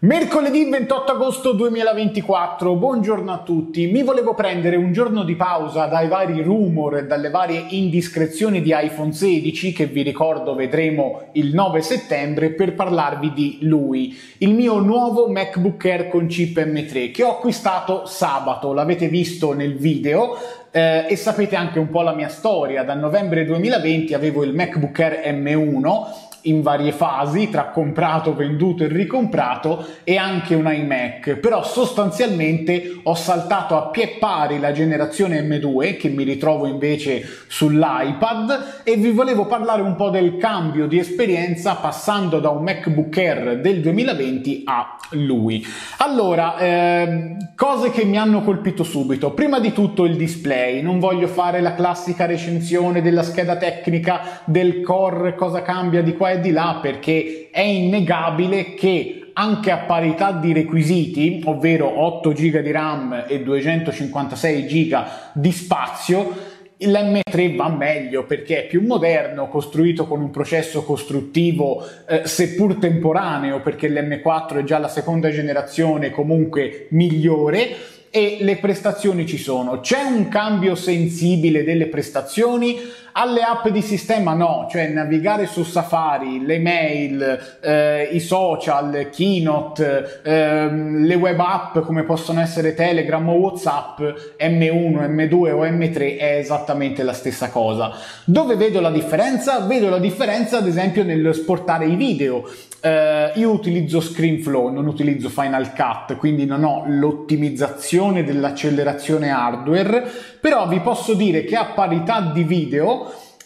Mercoledì 28 agosto 2024, buongiorno a tutti. Mi volevo prendere un giorno di pausa dai vari rumor e dalle varie indiscrezioni di iPhone 16 che vi ricordo vedremo il 9 settembre per parlarvi di lui, il mio nuovo MacBook Air con chip M3 che ho acquistato sabato, l'avete visto nel video. E sapete anche un po' la mia storia. Da novembre 2020 avevo il MacBook Air M1 in varie fasi, tra comprato, venduto e ricomprato, e anche un iMac, però sostanzialmente ho saltato a pie pari la generazione M2 che mi ritrovo invece sull'iPad e vi volevo parlare un po' del cambio di esperienza passando da un MacBook Air del 2020 a lui. Allora, cose che mi hanno colpito subito. Prima di tutto il display. Non voglio fare la classica recensione della scheda tecnica, del core, cosa cambia di qua e di là, perché è innegabile che anche a parità di requisiti, ovvero 8 GB di RAM e 256 GB di spazio, l'M3 va meglio perché è più moderno, costruito con un processo costruttivo seppur temporaneo, perché l'M4 è già la seconda generazione, comunque migliore, e le prestazioni ci sono. C'è un cambio sensibile delle prestazioni? Alle app di sistema no, cioè navigare su Safari, le mail, i social, Keynote, le web app come possono essere Telegram o WhatsApp, M1, M2 o M3 è esattamente la stessa cosa. Dove vedo la differenza? Vedo la differenza ad esempio nell'esportare i video. Io utilizzo ScreenFlow, non utilizzo Final Cut, quindi non ho l'ottimizzazione dell'accelerazione hardware, però vi posso dire che a parità di video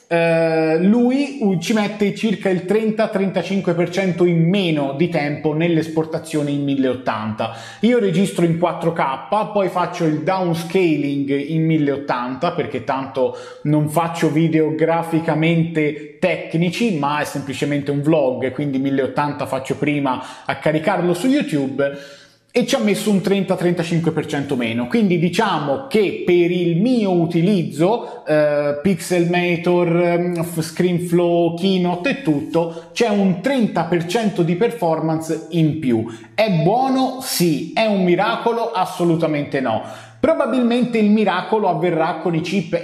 lui ci mette circa il 30-35% in meno di tempo nell'esportazione in 1080. Io registro in 4K, poi faccio il downscaling in 1080 perché tanto non faccio video graficamente tecnici, ma è semplicemente un vlog, quindi 1080 faccio prima a caricarlo su YouTube. E ci ha messo un 30-35% meno, quindi diciamo che per il mio utilizzo, Pixelmator, ScreenFlow, Keynote e tutto, c'è un 30% di performance in più. È buono? Sì. È un miracolo? Assolutamente no. Probabilmente il miracolo avverrà con i chip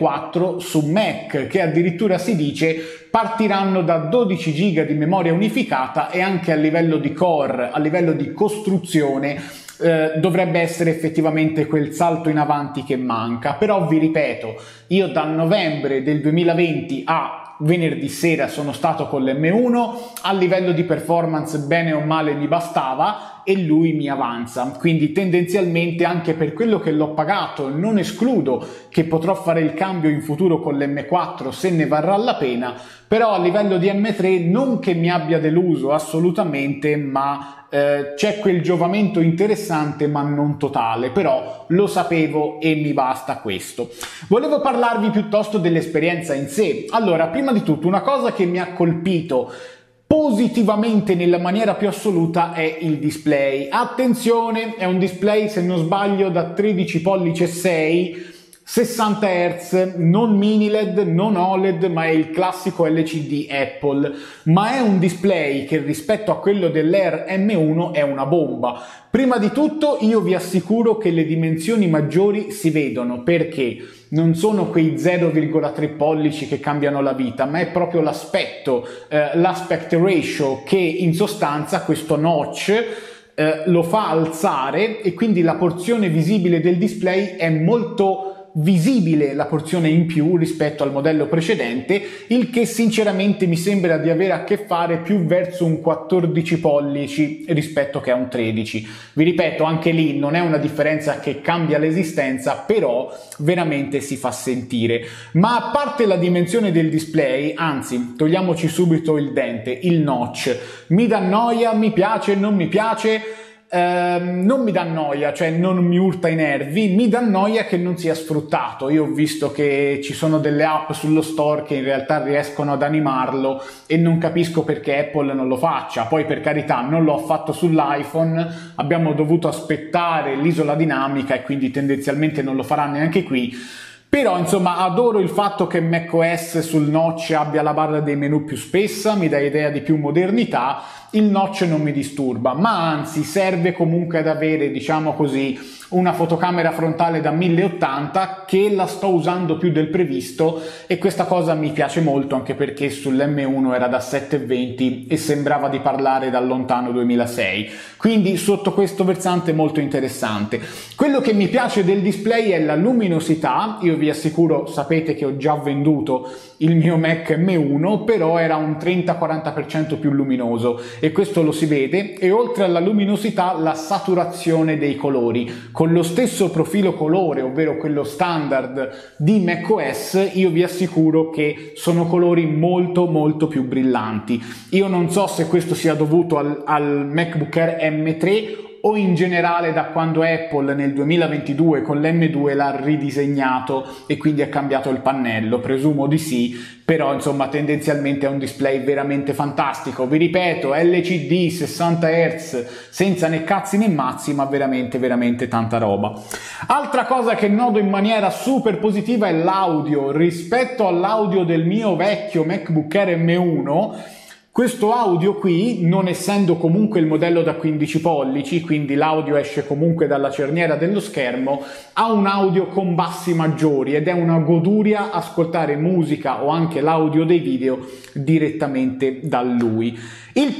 M4 su Mac, che addirittura si dice partiranno da 12 GB di memoria unificata e anche a livello di core, a livello di costruzione, dovrebbe essere effettivamente quel salto in avanti che manca. Però vi ripeto, io da novembre del 2020 a venerdì sera sono stato con l'M1, a livello di performance bene o male mi bastava e lui mi avanza, quindi tendenzialmente anche per quello che l'ho pagato non escludo che potrò fare il cambio in futuro con l'M4 se ne varrà la pena, però a livello di M3 non che mi abbia deluso assolutamente, ma c'è quel giovamento interessante ma non totale, però lo sapevo e mi basta questo. Volevo parlarvi piuttosto dell'esperienza in sé. Allora, prima di tutto una cosa che mi ha colpito positivamente nella maniera più assoluta è il display. Attenzione, è un display, se non sbaglio, da 13 pollici e 6, 60 Hz, non mini LED, non OLED, ma è il classico LCD Apple, ma è un display che rispetto a quello dell'Air M1 è una bomba. Prima di tutto io vi assicuro che le dimensioni maggiori si vedono, perché non sono quei 0,3 pollici che cambiano la vita, ma è proprio l'aspetto, l'aspect ratio, che in sostanza questo notch lo fa alzare e quindi la porzione visibile del display è molto visibile, la porzione in più rispetto al modello precedente, il che sinceramente mi sembra di avere a che fare più verso un 14 pollici rispetto che a un 13. Vi ripeto, anche lì non è una differenza che cambia l'esistenza, però veramente si fa sentire. Ma a parte la dimensione del display, anzi, togliamoci subito il dente, il notch, mi dà noia, mi piace, non mi piace? Non mi dà noia, cioè non mi urta i nervi, mi dà noia che non sia sfruttato. Io ho visto che ci sono delle app sullo store che in realtà riescono ad animarlo e non capisco perché Apple non lo faccia. Poi, per carità, non l'ho fatto sull'iPhone, abbiamo dovuto aspettare l'isola dinamica e quindi tendenzialmente non lo farà neanche qui. Però insomma adoro il fatto che macOS sul notch abbia la barra dei menu più spessa, mi dà idea di più modernità il notch non mi disturba, ma anzi serve comunque ad avere, diciamo così, una fotocamera frontale da 1080 che la sto usando più del previsto, e questa cosa mi piace molto, anche perché sull'M1 era da 720 e sembrava di parlare dal lontano 2006, quindi sotto questo versante molto interessante. Quello che mi piace del display è la luminosità. Io vi assicuro, sapete che ho già venduto il mio Mac M1, però era un 30-40% più luminoso e questo lo si vede, e oltre alla luminosità la saturazione dei colori. Con lo stesso profilo colore, ovvero quello standard di macOS, io vi assicuro che sono colori molto più brillanti. Io non so se questo sia dovuto al MacBook Air M3 o in generale da quando Apple nel 2022 con l'M2 l'ha ridisegnato e quindi ha cambiato il pannello, presumo di sì, però insomma tendenzialmente è un display veramente fantastico. Vi ripeto, LCD 60 Hz senza né cazzi né mazzi, ma veramente tanta roba. Altra cosa che noto in maniera super positiva è l'audio. Rispetto all'audio del mio vecchio MacBook Air M1, questo audio qui, non essendo comunque il modello da 15 pollici, quindi l'audio esce comunque dalla cerniera dello schermo, ha un audio con bassi maggiori ed è una goduria ascoltare musica o anche l'audio dei video direttamente da lui. Il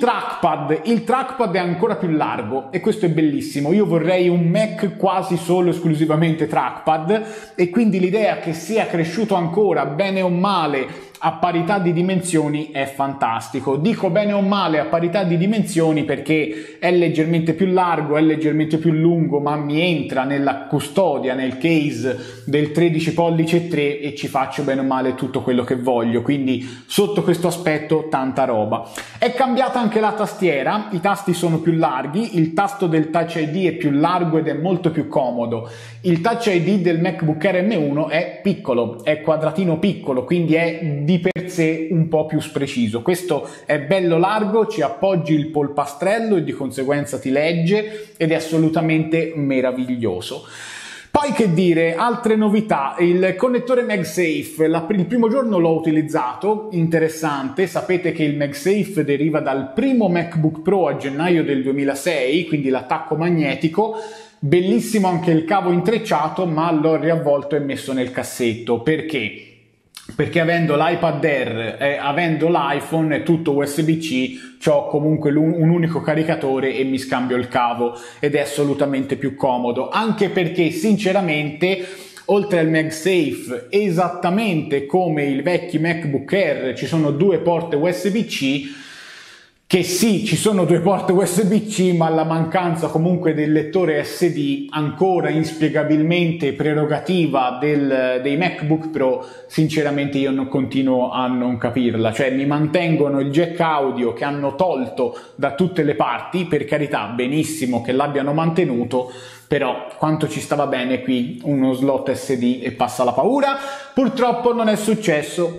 trackpad è ancora più largo e questo è bellissimo. Io vorrei un Mac quasi solo esclusivamente trackpad, e quindi l'idea che sia cresciuto ancora bene o male a parità di dimensioni è fantastico. Dico bene o male a parità di dimensioni perché è leggermente più largo, è leggermente più lungo, ma mi entra nella custodia, nel case del 13 pollici e 3 e ci faccio bene o male tutto quello che voglio, quindi sotto questo aspetto tanta roba. È cambiata anche la tastiera, i tasti sono più larghi, il tasto del Touch ID è più largo ed è molto più comodo. Il Touch ID del MacBook Air M1 è piccolo, è quadratino piccolo, quindi è di per sé un po' più preciso. Questo è bello largo, ci appoggi il polpastrello e di conseguenza ti legge ed è assolutamente meraviglioso. Poi che dire, altre novità, il connettore MagSafe, il primo giorno l'ho utilizzato, interessante. Sapete che il MagSafe deriva dal primo MacBook Pro a gennaio del 2006, quindi l'attacco magnetico. Bellissimo anche il cavo intrecciato, ma l'ho riavvolto e messo nel cassetto. Perché? Perché avendo l'iPad Air e avendo l'iPhone è tutto USB-C, c'ho comunque un unico caricatore e mi scambio il cavo ed è assolutamente più comodo, anche perché sinceramente oltre al MagSafe, esattamente come i vecchi MacBook Air, ci sono due porte USB-C. Che sì, ci sono due porte USB-C, ma la mancanza comunque del lettore SD, ancora inspiegabilmente prerogativa dei MacBook Pro, sinceramente io non continuo a non capirla. Cioè mi mantengono il jack audio che hanno tolto da tutte le parti, per carità, benissimo che l'abbiano mantenuto, però quanto ci stava bene qui uno slot SD e passa la paura. Purtroppo non è successo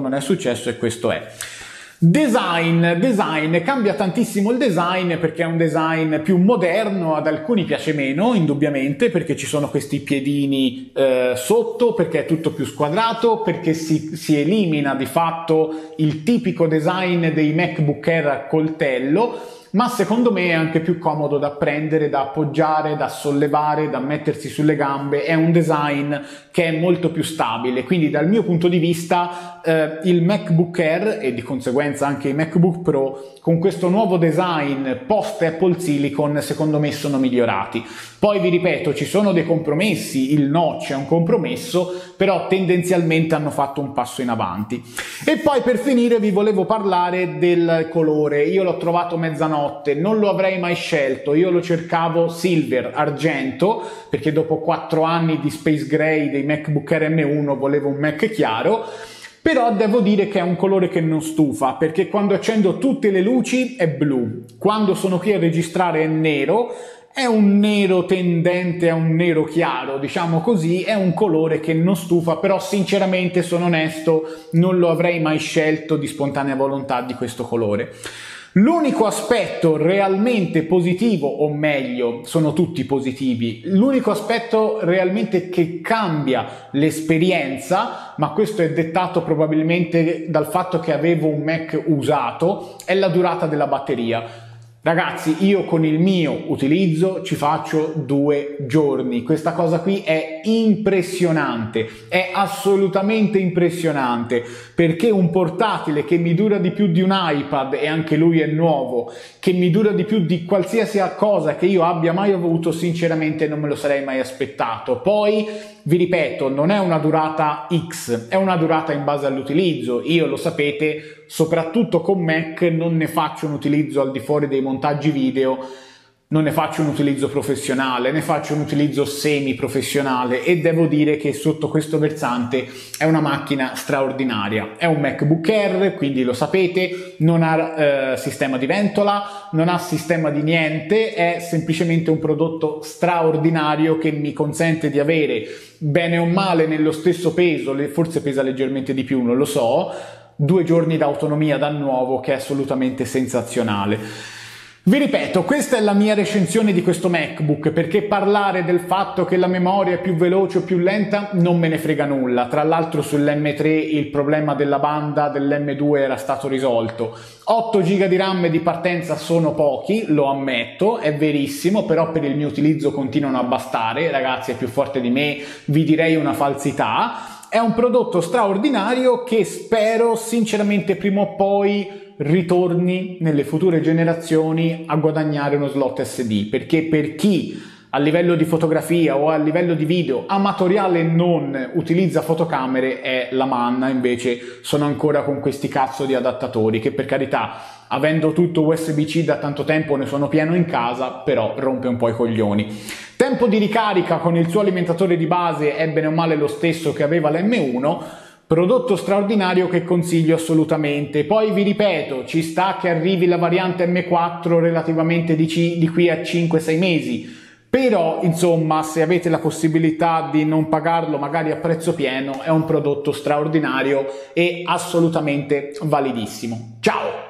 e questo è. Design, cambia tantissimo il design perché è un design più moderno, ad alcuni piace meno indubbiamente perché ci sono questi piedini sotto, perché è tutto più squadrato, perché si elimina di fatto il tipico design dei MacBook Air a coltello, ma secondo me è anche più comodo da prendere, da appoggiare, da sollevare, da mettersi sulle gambe. È un design che è molto più stabile, quindi dal mio punto di vista il MacBook Air e di conseguenza anche i MacBook Pro con questo nuovo design post Apple Silicon secondo me sono migliorati. Poi vi ripeto, ci sono dei compromessi, il notch è un compromesso, però tendenzialmente hanno fatto un passo in avanti. E poi per finire vi volevo parlare del colore. Io l'ho trovato mezzanotte, non lo avrei mai scelto, io lo cercavo silver, argento, perché dopo 4 anni di Space Gray dei MacBook Air M1 volevo un Mac chiaro. Però devo dire che è un colore che non stufa, perché quando accendo tutte le luci è blu, quando sono qui a registrare è nero, è un nero tendente a un nero chiaro, diciamo così, è un colore che non stufa, però sinceramente sono onesto, non lo avrei mai scelto di spontanea volontà di questo colore. L'unico aspetto realmente positivo, o meglio, sono tutti positivi, l'unico aspetto realmente che cambia l'esperienza, ma questo è dettato probabilmente dal fatto che avevo un Mac usato, è la durata della batteria. Ragazzi, io con il mio utilizzo ci faccio 2 giorni. Questa cosa qui è impressionante, è assolutamente impressionante, perché un portatile che mi dura di più di un iPad, e anche lui è nuovo, che mi dura di più di qualsiasi cosa che io abbia mai avuto, sinceramente non me lo sarei mai aspettato. Poi, vi ripeto, non è una durata X, è una durata in base all'utilizzo. Io, lo sapete, soprattutto con Mac non ne faccio un utilizzo al di fuori dei montaggi video, non ne faccio un utilizzo professionale, ne faccio un utilizzo semi professionale, e devo dire che sotto questo versante è una macchina straordinaria. È un MacBook Air, quindi lo sapete, non ha sistema di ventola, non ha sistema di niente, è semplicemente un prodotto straordinario che mi consente di avere, bene o male nello stesso peso, forse pesa leggermente di più, non lo so, 2 giorni d'autonomia da nuovo, che è assolutamente sensazionale. Vi ripeto, questa è la mia recensione di questo MacBook, perché parlare del fatto che la memoria è più veloce o più lenta non me ne frega nulla. Tra l'altro sull'M3 il problema della banda dell'M2 era stato risolto. 8 GB di RAM di partenza sono pochi, lo ammetto, è verissimo, però per il mio utilizzo continuano a bastare. Ragazzi, è più forte di me, vi direi una falsità. È un prodotto straordinario che spero sinceramente prima o poi ritorni nelle future generazioni a guadagnare uno slot SD, perché per chi a livello di fotografia o a livello di video amatoriale non utilizza fotocamere è la manna. Invece sono ancora con questi cazzo di adattatori che, per carità, avendo tutto USB-C da tanto tempo ne sono pieno in casa, però rompe un po' i coglioni. Tempo di ricarica con il suo alimentatore di base è bene o male lo stesso che aveva l'M1, prodotto straordinario che consiglio assolutamente. Poi vi ripeto, ci sta che arrivi la variante M4 relativamente di qui a 5-6 mesi, però insomma, se avete la possibilità di non pagarlo magari a prezzo pieno, è un prodotto straordinario e assolutamente validissimo. Ciao!